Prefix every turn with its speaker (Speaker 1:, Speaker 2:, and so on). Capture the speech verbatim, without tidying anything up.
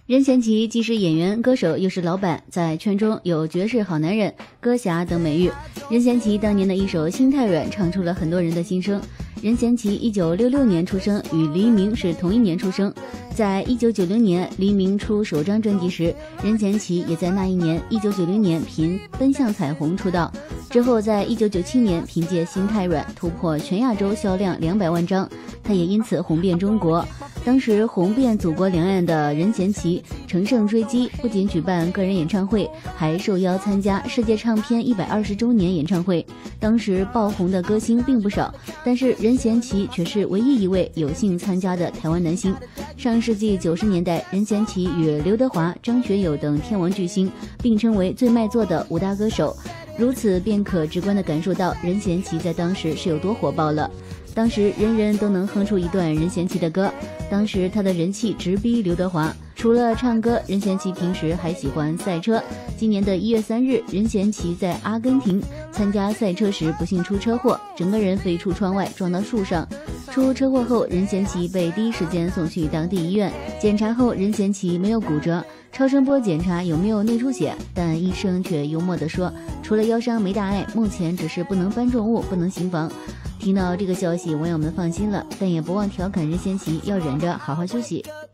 Speaker 1: 任贤齐既是演员、歌手，又是老板，在圈中有绝世好男人、歌侠等美誉。任贤齐当年的一首《心太软》唱出了很多人的心声。任贤齐一九六六年出生，与黎明是同一年出生。在一九九零年黎明出首张专辑时，任贤齐也在那一年一九九零年凭《奔向彩虹》出道。之后在一九九七年凭借《心太软》突破全亚洲销量两百万张，他也因此红遍中国。当时红遍祖国两岸的任贤齐乘胜追击，不仅举办个人演唱会，还受邀参加世界唱片一百二十周年演唱会。当时爆红的歌星并不少，但是任贤齐却是唯一一位有幸参加的台湾男星。上世纪九十年代，任贤齐与刘德华、张学友等天王巨星并称为最卖座的五大歌手，如此便可直观地感受到任贤齐在当时是有多火爆了。当时人人都能哼出一段任贤齐的歌，当时他的人气直逼刘德华。除了唱歌，任贤齐平时还喜欢赛车。今年的一月三日，任贤齐在阿根廷参加赛车时不幸出车祸，整个人飞出窗外撞到树上。出车祸后，任贤齐被第一时间送去当地医院，检查后任贤齐没有骨折，超声波检查有没有内出血，但医生却幽默地说，除了腰伤没大碍，目前只是不能搬重物，不能行房。听到这个消息，网友们放心了，但也不忘调侃任贤齐要忍着好好休息。